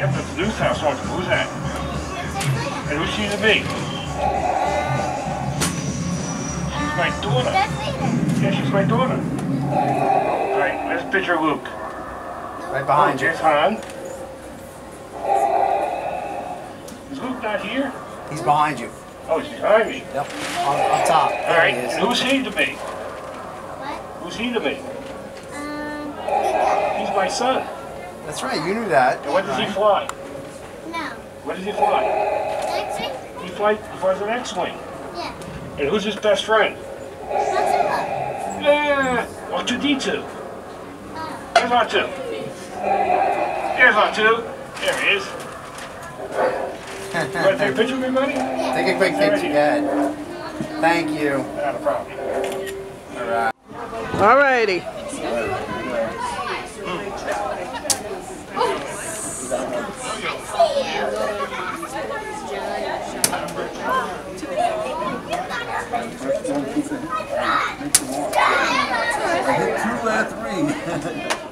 Yep, it's Lou's house, aren't you? Who's that? And who's she to me? She's my daughter. Yeah, she's my daughter. Alright, let's picture Luke. Right behind you. There's Han. Is Luke not here? He's behind you. Oh, he's behind me. Yep, on top. Alright, and who's he to me? What? Who's he to me? He's my son. That's right, you knew that. And what does he fly? No. What does he fly? X-ray? He flies an X-Wing. Yeah. And who's his best friend? Yeah, R2-D2. There's R2. There's R2. There he is. You want to take a picture with me, buddy? Take a quick picture, Dad. Thank you. Not a problem. Alright. Alrighty. I hit 2 out of 3.